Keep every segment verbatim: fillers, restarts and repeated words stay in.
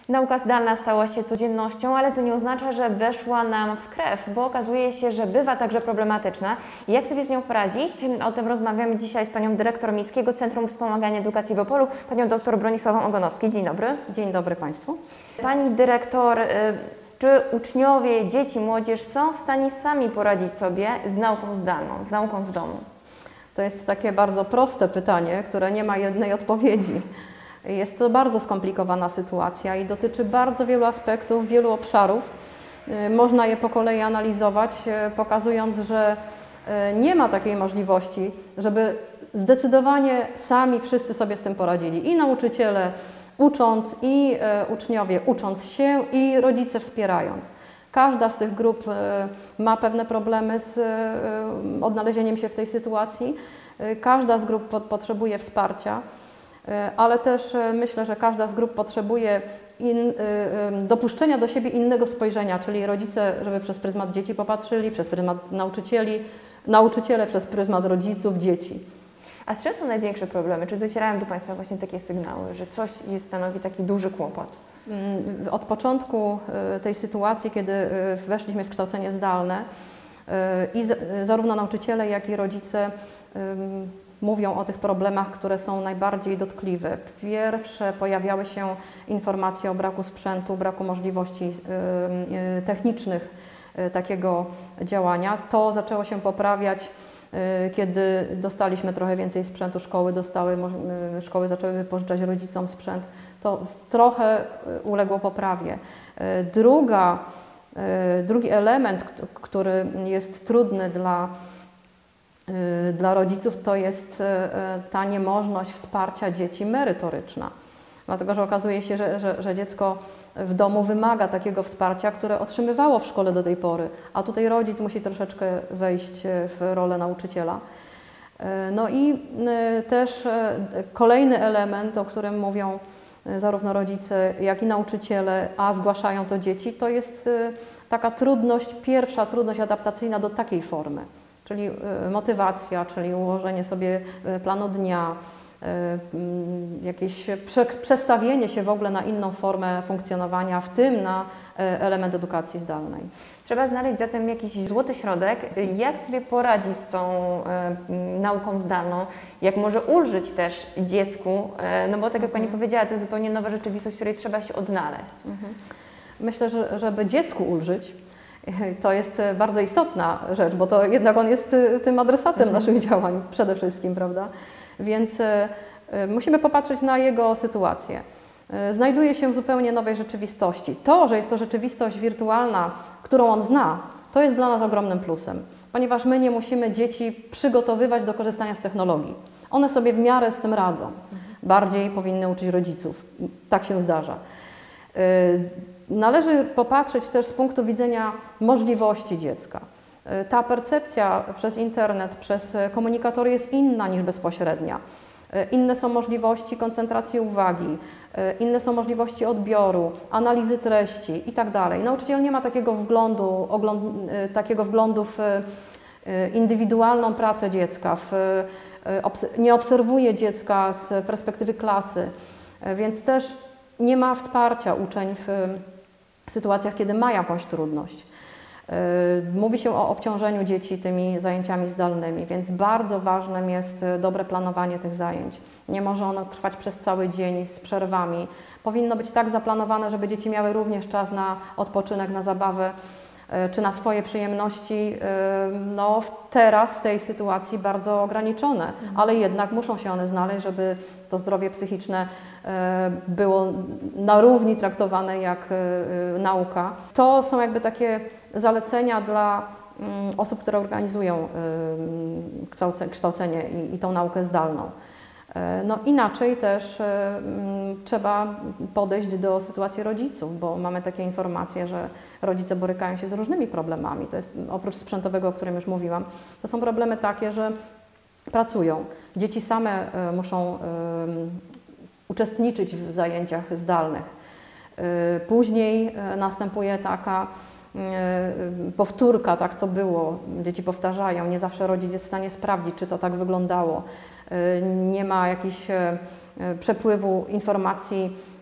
Nauka zdalna stała się codziennością, ale to nie oznacza, że weszła nam w krew, bo okazuje się, że bywa także problematyczna. Jak sobie z nią poradzić? O tym rozmawiamy dzisiaj z panią dyrektor Miejskiego Centrum Wspomagania Edukacji w Opolu, panią dr Bronisławą Ogonowską. Dzień dobry. Dzień dobry Państwu. Pani dyrektor, czy uczniowie, dzieci, młodzież są w stanie sami poradzić sobie z nauką zdalną, z nauką w domu? To jest takie bardzo proste pytanie, które nie ma jednej odpowiedzi. Jest to bardzo skomplikowana sytuacja i dotyczy bardzo wielu aspektów, wielu obszarów. Można je po kolei analizować, pokazując, że nie ma takiej możliwości, żeby zdecydowanie sami wszyscy sobie z tym poradzili. I nauczyciele ucząc, i uczniowie ucząc się, i rodzice wspierając. Każda z tych grup ma pewne problemy z odnalezieniem się w tej sytuacji. Każda z grup potrzebuje wsparcia. Ale też myślę, że każda z grup potrzebuje in, dopuszczenia do siebie innego spojrzenia, czyli rodzice, żeby przez pryzmat dzieci popatrzyli, przez pryzmat nauczycieli, nauczyciele przez pryzmat rodziców, dzieci. A z czym są największe problemy? Czy docierają do Państwa właśnie takie sygnały, że coś jest, stanowi taki duży kłopot? Od początku tej sytuacji, kiedy weszliśmy w kształcenie zdalne, i zarówno nauczyciele, jak i rodzice mówią o tych problemach, które są najbardziej dotkliwe. Pierwsze pojawiały się informacje o braku sprzętu, braku możliwości technicznych takiego działania. To zaczęło się poprawiać, kiedy dostaliśmy trochę więcej sprzętu, szkoły dostały, szkoły zaczęły wypożyczać rodzicom sprzęt. To trochę uległo poprawie. Druga, drugi element, który jest trudny dla Dla rodziców, to jest ta niemożność wsparcia dzieci merytoryczna. Dlatego, że okazuje się, że, że, że dziecko w domu wymaga takiego wsparcia, które otrzymywało w szkole do tej pory, a tutaj rodzic musi troszeczkę wejść w rolę nauczyciela. No i też kolejny element, o którym mówią zarówno rodzice, jak i nauczyciele, a zgłaszają to dzieci, to jest taka trudność, pierwsza trudność adaptacyjna do takiej formy. Czyli motywacja, czyli ułożenie sobie planu dnia, jakieś przestawienie się w ogóle na inną formę funkcjonowania, w tym na element edukacji zdalnej. Trzeba znaleźć zatem jakiś złoty środek, jak sobie poradzić z tą nauką zdalną, jak może ulżyć też dziecku, no bo tak jak Pani powiedziała, to jest zupełnie nowa rzeczywistość, w której trzeba się odnaleźć. Myślę, że żeby dziecku ulżyć, to jest bardzo istotna rzecz, bo to jednak on jest tym adresatem naszych działań przede wszystkim, prawda? Więc musimy popatrzeć na jego sytuację. Znajduje się w zupełnie nowej rzeczywistości. To, że jest to rzeczywistość wirtualna, którą on zna, to jest dla nas ogromnym plusem, ponieważ my nie musimy dzieci przygotowywać do korzystania z technologii. One sobie w miarę z tym radzą. Bardziej powinny uczyć rodziców. Tak się zdarza. Należy popatrzeć też z punktu widzenia możliwości dziecka. Ta percepcja przez internet, przez komunikatory jest inna niż bezpośrednia. Inne są możliwości koncentracji uwagi, inne są możliwości odbioru, analizy treści itd. Nauczyciel nie ma takiego wglądu, ogląd, takiego wglądu w indywidualną pracę dziecka, w, nie obserwuje dziecka z perspektywy klasy, więc też nie ma wsparcia uczeń w sytuacjach, kiedy ma jakąś trudność. Mówi się o obciążeniu dzieci tymi zajęciami zdalnymi, więc bardzo ważnym jest dobre planowanie tych zajęć. Nie może ono trwać przez cały dzień z przerwami. Powinno być tak zaplanowane, żeby dzieci miały również czas na odpoczynek, na zabawę czy na swoje przyjemności, no teraz w tej sytuacji bardzo ograniczone, ale jednak muszą się one znaleźć, żeby to zdrowie psychiczne było na równi traktowane jak nauka. To są jakby takie zalecenia dla osób, które organizują kształcenie i, i tą naukę zdalną. No inaczej też trzeba podejść do sytuacji rodziców, bo mamy takie informacje, że rodzice borykają się z różnymi problemami. To jest oprócz sprzętowego, o którym już mówiłam, to są problemy takie, że pracują. Dzieci same muszą uczestniczyć w zajęciach zdalnych. Później następuje taka powtórka, tak co było, dzieci powtarzają, nie zawsze rodzic jest w stanie sprawdzić, czy to tak wyglądało. Nie ma jakichś przepływu informacji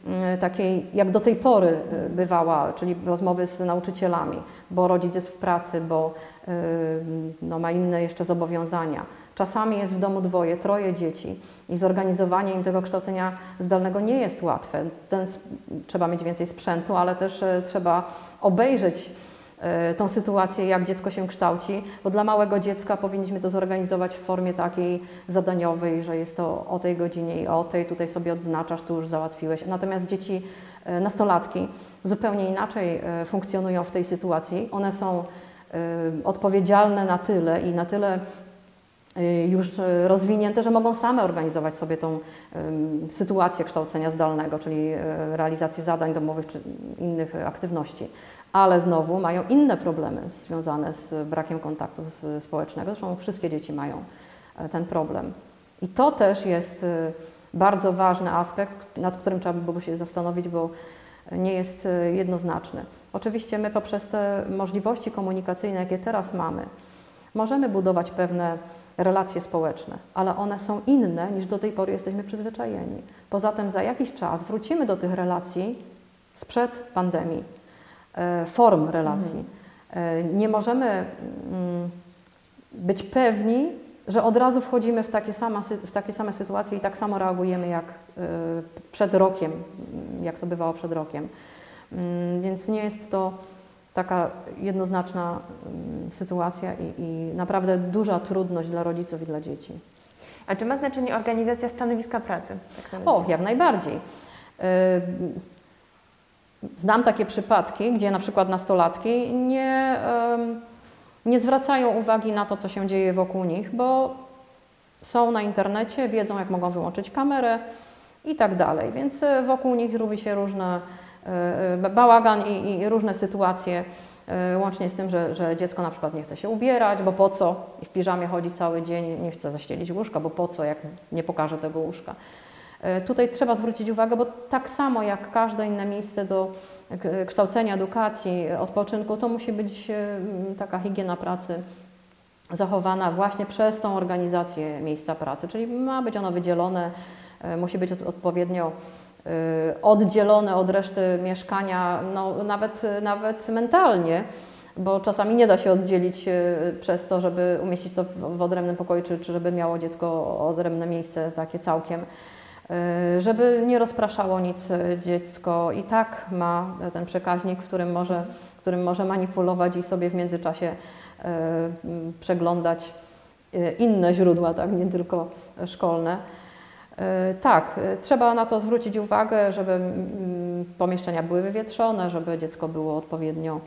takiej, jak do tej pory bywała, czyli rozmowy z nauczycielami, bo rodzic jest w pracy, bo no, ma inne jeszcze zobowiązania. Czasami jest w domu dwoje, troje dzieci i zorganizowanie im tego kształcenia zdalnego nie jest łatwe. Ten, trzeba mieć więcej sprzętu, ale też trzeba obejrzeć tą sytuację, jak dziecko się kształci, bo dla małego dziecka powinniśmy to zorganizować w formie takiej zadaniowej, że jest to o tej godzinie i o tej, tutaj sobie odznaczasz, tu już załatwiłeś. Natomiast dzieci, nastolatki zupełnie inaczej funkcjonują w tej sytuacji. One są odpowiedzialne na tyle i na tyle już rozwinięte, że mogą same organizować sobie tą um, sytuację kształcenia zdalnego, czyli realizację zadań domowych czy innych aktywności. Ale znowu mają inne problemy związane z brakiem kontaktu z, społecznego. Zresztą wszystkie dzieci mają ten problem. I to też jest bardzo ważny aspekt, nad którym trzeba by było się zastanowić, bo nie jest jednoznaczny. Oczywiście my poprzez te możliwości komunikacyjne, jakie teraz mamy, możemy budować pewne relacje społeczne, ale one są inne niż do tej pory jesteśmy przyzwyczajeni. Poza tym za jakiś czas wrócimy do tych relacji sprzed pandemii, form relacji. Mhm. Nie możemy być pewni, że od razu wchodzimy w takie, sama, w takie same sytuacje i tak samo reagujemy jak przed rokiem, jak to bywało przed rokiem. Więc nie jest to taka jednoznaczna sytuacja i, i naprawdę duża trudność dla rodziców i dla dzieci. A czy ma znaczenie organizacja stanowiska pracy? Tak o, jak najbardziej. Znam takie przypadki, gdzie na przykład nastolatki nie, nie zwracają uwagi na to, co się dzieje wokół nich, bo są na internecie, wiedzą, jak mogą wyłączyć kamerę i tak dalej. Więc wokół nich robi się różne bałagan i, i różne sytuacje, łącznie z tym, że, że dziecko na przykład nie chce się ubierać, bo po co? I w piżamie chodzi cały dzień, nie chce zaścielić łóżka, bo po co, jak nie pokaże tego łóżka. Tutaj trzeba zwrócić uwagę, bo tak samo jak każde inne miejsce do kształcenia, edukacji, odpoczynku, to musi być taka higiena pracy zachowana właśnie przez tą organizację miejsca pracy, czyli ma być ono wydzielone, musi być odpowiednio oddzielone od reszty mieszkania, no, nawet, nawet mentalnie, bo czasami nie da się oddzielić przez to, żeby umieścić to w odrębnym pokoju, czy, czy żeby miało dziecko odrębne miejsce takie całkiem. Żeby nie rozpraszało nic dziecko i tak ma ten przekaźnik, w którym może, którym może manipulować i sobie w międzyczasie przeglądać inne źródła, tak, nie tylko szkolne. Tak, trzeba na to zwrócić uwagę, żeby pomieszczenia były wywietrzone, żeby dziecko było odpowiednio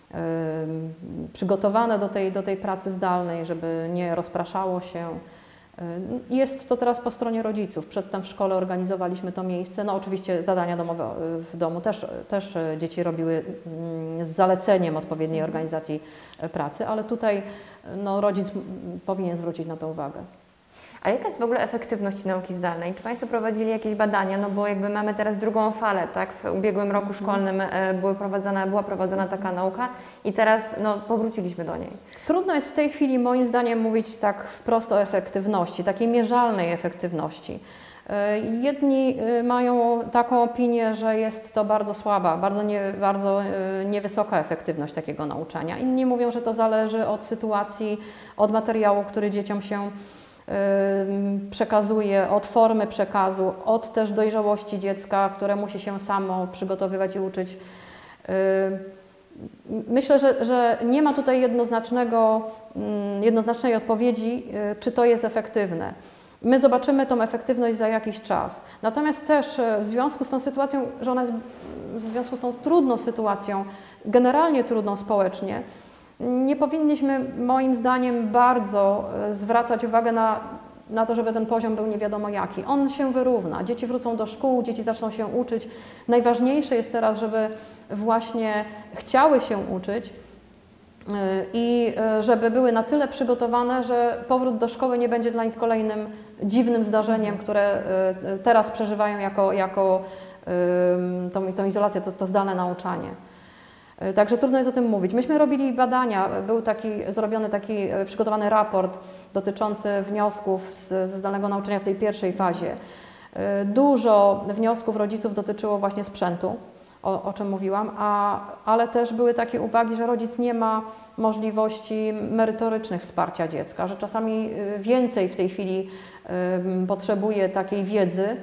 przygotowane do tej, do tej pracy zdalnej, żeby nie rozpraszało się. Jest to teraz po stronie rodziców. Przedtem w szkole organizowaliśmy to miejsce. No oczywiście zadania domowe w domu też, też dzieci robiły z zaleceniem odpowiedniej organizacji pracy, ale tutaj no, rodzic powinien zwrócić na to uwagę. A jaka jest w ogóle efektywność nauki zdalnej? Czy Państwo prowadzili jakieś badania? No bo jakby mamy teraz drugą falę, tak? W ubiegłym roku szkolnym były prowadzona, była prowadzona taka nauka i teraz no, powróciliśmy do niej. Trudno jest w tej chwili moim zdaniem mówić tak wprost o efektywności, takiej mierzalnej efektywności. Jedni mają taką opinię, że jest to bardzo słaba, bardzo, nie, bardzo niewysoka efektywność takiego nauczania. Inni mówią, że to zależy od sytuacji, od materiału, który dzieciom się przekazuje, od formy przekazu, od też dojrzałości dziecka, które musi się samo przygotowywać i uczyć. Myślę, że, że nie ma tutaj jednoznacznego, jednoznacznej odpowiedzi, czy to jest efektywne. My zobaczymy tą efektywność za jakiś czas. Natomiast też w związku z tą sytuacją, że ona jest w związku z tą trudną sytuacją, generalnie trudną społecznie, nie powinniśmy moim zdaniem bardzo zwracać uwagę na, na to, żeby ten poziom był nie wiadomo jaki. On się wyrówna. Dzieci wrócą do szkół, dzieci zaczną się uczyć. Najważniejsze jest teraz, żeby właśnie chciały się uczyć i żeby były na tyle przygotowane, że powrót do szkoły nie będzie dla nich kolejnym dziwnym zdarzeniem, które teraz przeżywają jako, jako tą, tą izolację, to, to zdalne nauczanie. Także trudno jest o tym mówić. Myśmy robili badania, był taki zrobiony taki przygotowany raport dotyczący wniosków z, ze zdalnego nauczania w tej pierwszej fazie. Dużo wniosków rodziców dotyczyło właśnie sprzętu, o, o czym mówiłam, a, ale też były takie uwagi, że rodzic nie ma możliwości merytorycznych wsparcia dziecka, że czasami więcej w tej chwili potrzebuje takiej wiedzy,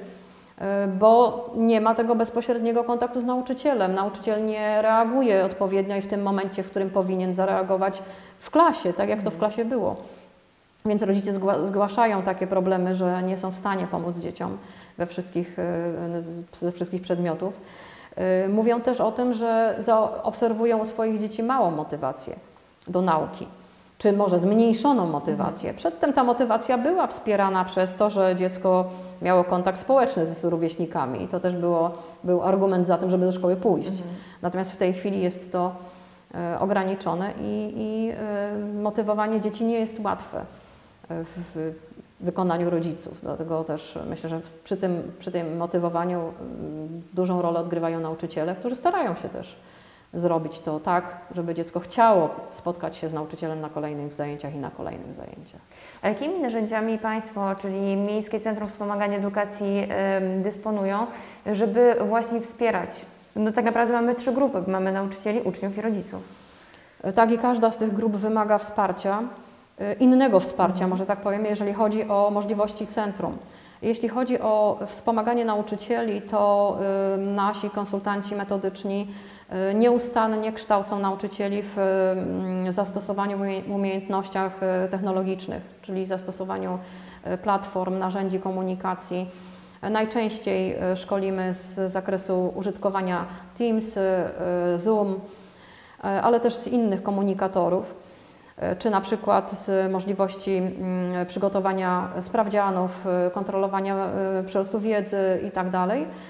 bo nie ma tego bezpośredniego kontaktu z nauczycielem. Nauczyciel nie reaguje odpowiednio i w tym momencie, w którym powinien zareagować w klasie, tak jak to w klasie było. Więc rodzice zgłaszają takie problemy, że nie są w stanie pomóc dzieciom we wszystkich, ze wszystkich przedmiotów. Mówią też o tym, że obserwują u swoich dzieci małą motywację do nauki, czy może zmniejszoną motywację. Przedtem ta motywacja była wspierana przez to, że dziecko miało kontakt społeczny ze rówieśnikami i to też było, był argument za tym, żeby do szkoły pójść. Mhm. Natomiast w tej chwili jest to e, ograniczone i, i e, motywowanie dzieci nie jest łatwe w wykonaniu rodziców. Dlatego też myślę, że przy tym, przy tym motywowaniu dużą rolę odgrywają nauczyciele, którzy starają się też zrobić to tak, żeby dziecko chciało spotkać się z nauczycielem na kolejnych zajęciach i na kolejnych zajęciach. A jakimi narzędziami Państwo, czyli Miejskie Centrum Wspomagania Edukacji yy, dysponują, żeby właśnie wspierać? No tak naprawdę mamy trzy grupy, mamy nauczycieli, uczniów i rodziców. Tak, i każda z tych grup wymaga wsparcia, innego wsparcia, może tak powiem, jeżeli chodzi o możliwości centrum. Jeśli chodzi o wspomaganie nauczycieli, to y, nasi konsultanci metodyczni y, nieustannie kształcą nauczycieli w y, zastosowaniu umiejętnościach y, technologicznych, czyli zastosowaniu y, platform, narzędzi komunikacji. Najczęściej y, szkolimy z zakresu użytkowania Teams, y, Zoom, y, ale też z innych komunikatorów, czy na przykład z możliwości przygotowania sprawdzianów, kontrolowania przyrostu wiedzy itd.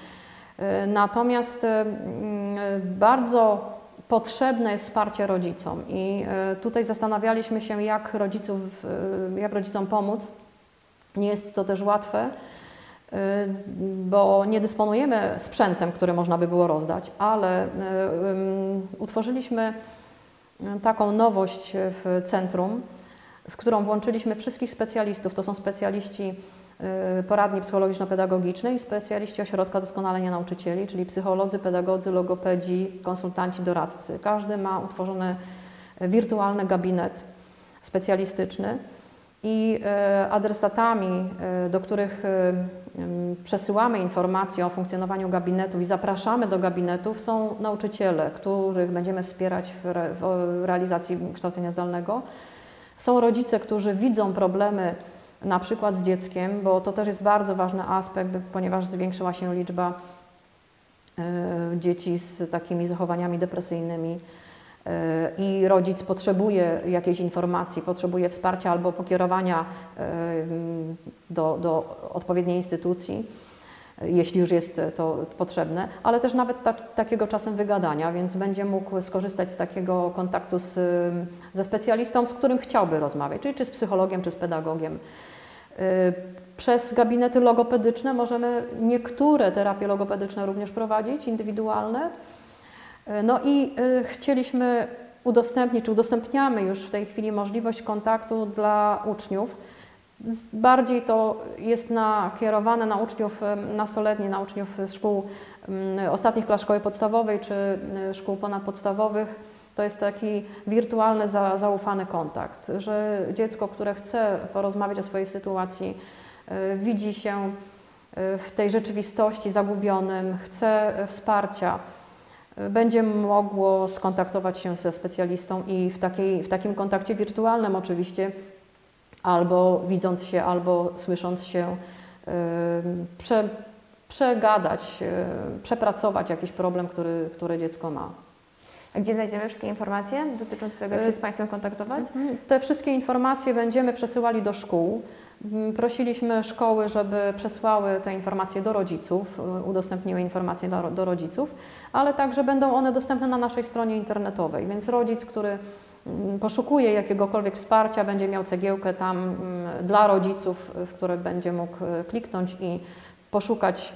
Natomiast bardzo potrzebne jest wsparcie rodzicom i tutaj zastanawialiśmy się, jak, rodziców, jak rodzicom pomóc. Nie jest to też łatwe, bo nie dysponujemy sprzętem, który można by było rozdać, ale utworzyliśmy taką nowość w centrum, w którą włączyliśmy wszystkich specjalistów. To są specjaliści poradni psychologiczno-pedagogicznej, specjaliści Ośrodka Doskonalenia Nauczycieli, czyli psycholodzy, pedagodzy, logopedzi, konsultanci, doradcy. Każdy ma utworzony wirtualny gabinet specjalistyczny i adresatami, do których przesyłamy informacje o funkcjonowaniu gabinetów i zapraszamy do gabinetów, są nauczyciele, których będziemy wspierać w, re, w realizacji kształcenia zdalnego. Są rodzice, którzy widzą problemy na przykład z dzieckiem, bo to też jest bardzo ważny aspekt, ponieważ zwiększyła się liczba y, dzieci z takimi zachowaniami depresyjnymi y, i rodzic potrzebuje jakiejś informacji, potrzebuje wsparcia albo pokierowania y, do, do odpowiedniej instytucji, jeśli już jest to potrzebne, ale też nawet ta, takiego czasem wygadania, więc będzie mógł skorzystać z takiego kontaktu z, ze specjalistą, z którym chciałby rozmawiać, czyli czy z psychologiem, czy z pedagogiem. Przez gabinety logopedyczne możemy niektóre terapie logopedyczne również prowadzić, indywidualne. No i chcieliśmy udostępnić, czy udostępniamy już w tej chwili możliwość kontaktu dla uczniów. Bardziej to jest nakierowane na uczniów nastoletnich, na uczniów z szkół ostatnich klas szkoły podstawowej czy szkół ponadpodstawowych. To jest taki wirtualny, za, zaufany kontakt, że dziecko, które chce porozmawiać o swojej sytuacji, widzi się w tej rzeczywistości zagubionym, chce wsparcia, będzie mogło skontaktować się ze specjalistą i w, takiej, w takim kontakcie wirtualnym oczywiście, albo widząc się, albo słysząc się, yy, prze, przegadać, yy, przepracować jakiś problem, który, który dziecko ma. A gdzie znajdziemy wszystkie informacje dotyczące tego, jak się z Państwem kontaktować? Te wszystkie informacje będziemy przesyłali do szkół. Prosiliśmy szkoły, żeby przesłały te informacje do rodziców, udostępniły informacje do, do rodziców, ale także będą one dostępne na naszej stronie internetowej, więc rodzic, który poszukuje jakiegokolwiek wsparcia, będzie miał cegiełkę tam dla rodziców, w które będzie mógł kliknąć i poszukać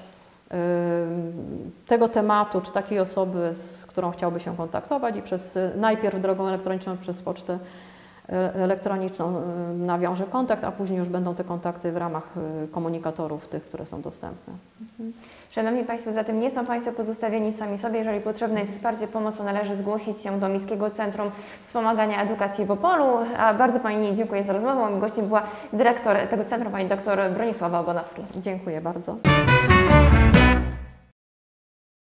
tego tematu, czy takiej osoby, z którą chciałby się kontaktować i przez najpierw drogą elektroniczną, przez pocztę elektroniczną nawiąże kontakt, a później już będą te kontakty w ramach komunikatorów tych, które są dostępne. Szanowni Państwo, zatem nie są Państwo pozostawieni sami sobie. Jeżeli potrzebne jest wsparcie, pomocą, należy zgłosić się do Miejskiego Centrum Wspomagania Edukacji w Opolu. A bardzo Pani dziękuję za rozmowę. Moim gościem była dyrektor tego centrum, Pani doktor Bronisława Ogonowska. Dziękuję bardzo.